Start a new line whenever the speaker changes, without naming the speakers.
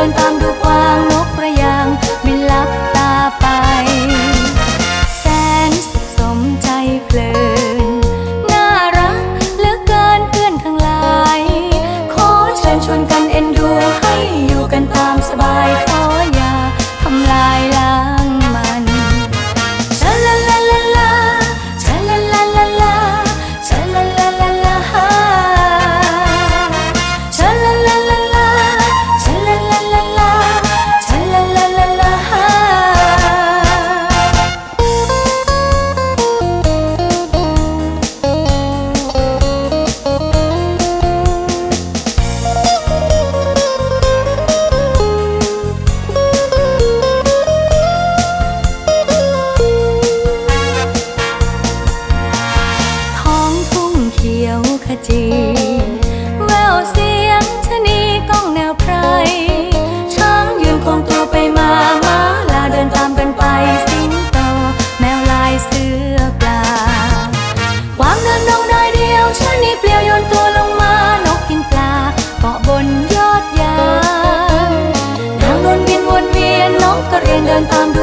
นตามดูกวางนกกระยางบินลับตาไปแสนสุขสมใจเพลินน่ารักเหลือเกินเพื่อนทั้งหลายขอเชิญชวนกันเอ็นดูให้อยู่กันตามสบายขออย่าทำลายล้างมันชะลาลาลาลาชะลาลาลาลาชะลาลาลาลาชะลาลาลาลาชะลาลาลาลาชะลาลาลาลาท้องทุ่งเขียวขจีแววเสียงชะนีก้องแนวไพรช้างยืนคงตัวไปมาม้าลาเดินตามกันไปสิงโตแมวลายเสือปลากวางเดินดงได้เดียวชะนีเปลี่ยวโยนตัวลงมานกกินปลาเกาะบนยอดยางนางนวลบินวนเวียนนกกระเรียนเดินตามดู